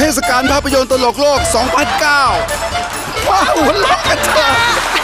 ศกาลภาพยนตร์ตลกโลก 2009 ว้าวหัวเราะกันเถอะ